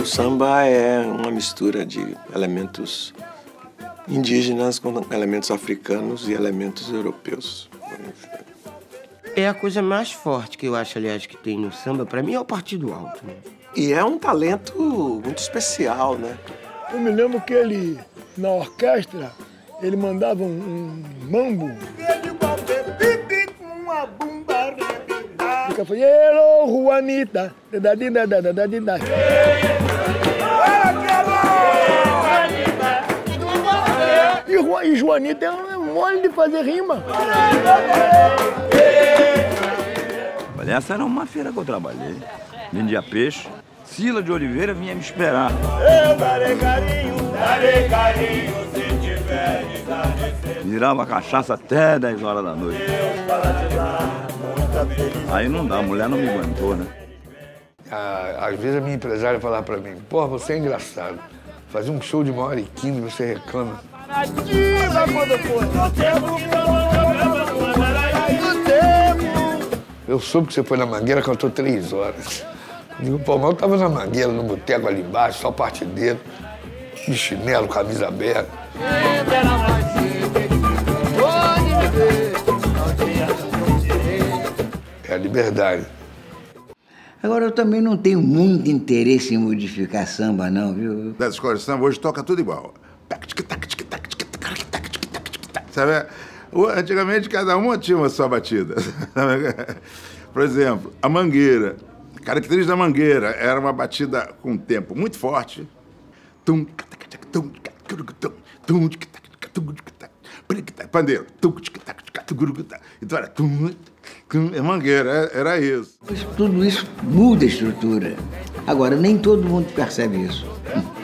samba é uma mistura de elementos indígenas com elementos africanos e elementos europeus. É a coisa mais forte que eu acho, aliás, que tem no samba, pra mim, é o partido alto, né? E é um talento muito especial, né? Eu me lembro que ele, na orquestra, ele mandava um mambo. Fica falando, hello, Juanita. E Joanita é mole de fazer rima. Olha, essa era uma feira que eu trabalhei. Vendia peixe. Sila de Oliveira vinha me esperar. Eu darei carinho se tiver de dar. Virava cachaça até 10 horas da noite. Aí não dá, a mulher não me aguentou, né? Às vezes a minha empresária falava pra mim, porra, você é engraçado. Fazer um show de 1h15, você reclama. Eu soube que você foi na Mangueira, cantou 3 horas. Digo, pô, mas eu tava na Mangueira, no boteco ali embaixo, só partideiro, de chinelo, camisa aberta. É a liberdade. Agora, eu também não tenho muito interesse em modificar samba, não, viu? Das escolas de samba hoje toca tudo igual. Sabe? Antigamente cada uma tinha uma sua batida. Por exemplo, a Mangueira. A característica da Mangueira era uma batida com um tempo muito forte. Pandeiro. Então era Mangueira, era isso. Tudo isso muda a estrutura. Agora, nem todo mundo percebe isso.